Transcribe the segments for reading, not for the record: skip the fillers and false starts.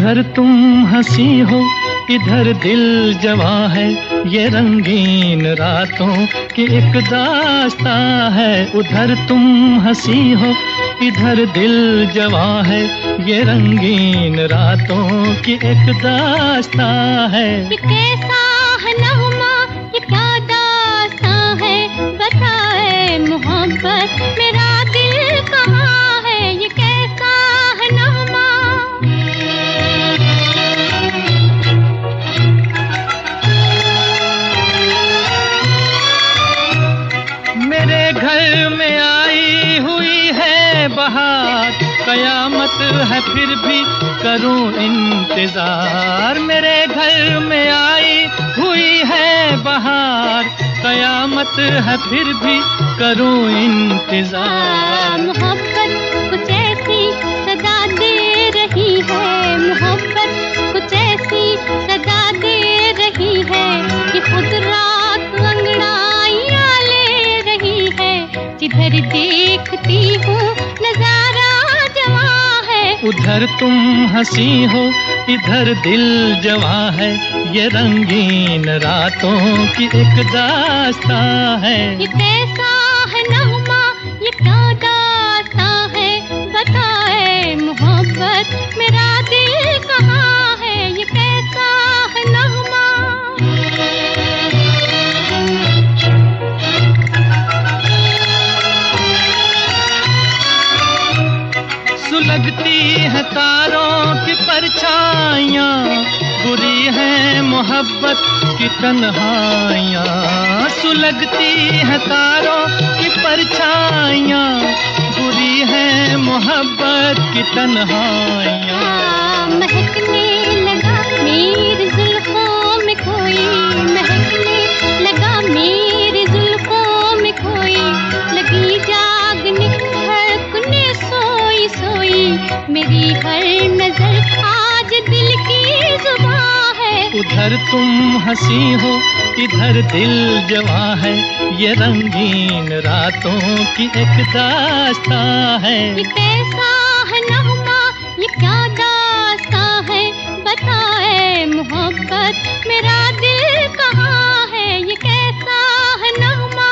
उधर तुम हंसी हो, इधर दिल जवां है, ये रंगीन रातों की एक दास्तां है। उधर तुम हंसी हो, इधर दिल जवां है, ये रंगीन रातों की एक दास्तां है। ये कैसा है नगमा, ये क्या दास्तां है, बताए मोहब्बत मेरा दिल कहाँ है। ये कैसा है नगमा, मेरे घर में आई हुई है बहार, कयामत है फिर भी करूं इंतजार। मेरे घर में आई हुई है बहार, कयामत है फिर भी करूं इंतजार। मोहब्बत कुछ ऐसी सदा दे रही है, मोहब्बत कुछ ऐसी सदा दे रही है कि खुद रात अंगड़ाइयां ले रही है। जिधर देखती हूँ नजारा जवां है। उधर तुम हंसी हो, इधर दिल जवां है, ये रंगीन रातों की एक दास्तां है। ये कैसा है नगमा, ये क्या दास्तां है, बताए मोहब्बत मेरा दिल कहाँ है। ये कैसा है नगमा, सुलगती है तारों की परछाइयाँ, बुरी है मोहब्बत की तन्हाइयाँ। सुलगती है तारों की परछाइयाँ, बुरी है मोहब्बत की तन्हाइयाँ। महकने लगा मेरी जुल्फों में कोई, महकने लगा मेरी जुल्फों में कोई, लगी जागने धड़कने सोई सोई, मेरी हर नजर आज दिल की जुबां है। उधर तुम हंसी हो, इधर दिल जवां है, ये रंगीन रातों की एक दास्तां है। ये कैसा है नगमा, ये क्या दास्तां है, बताए मोहब्बत मेरा दिल कहाँ है। ये कैसा है नगमा,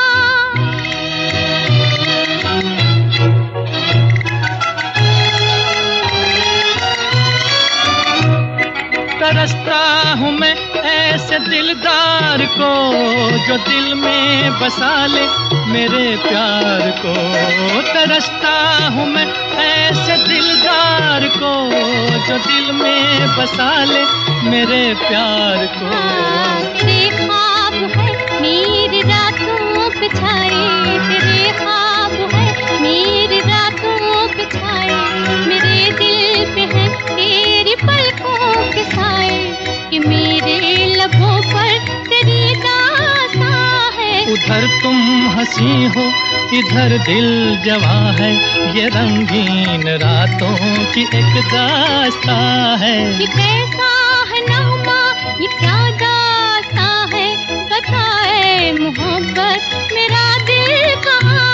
तरसता हूँ मैं ऐसे दिलदार को, जो दिल में बसा ले मेरे प्यार को। तरसता हूँ मैं ऐसे दिलदार को, जो दिल में बसा ले मेरे प्यार को। तेरे ख्वाब है मेरी रातों पे छाए, तेरे ख्वाब है मेरी रातों पे छाए, मेरे दिल पे है तेरी पलकों के साए, कि मेरे लबों पर तेरी दास्तां है। उधर तुम हंसी हो, इधर दिल जवां है, ये रंगीन रातों की एक दास्तां है। ये कैसा है नगमा, ये क्या दास्तां है, बताए मोहब्बत मेरा दिल कहाँ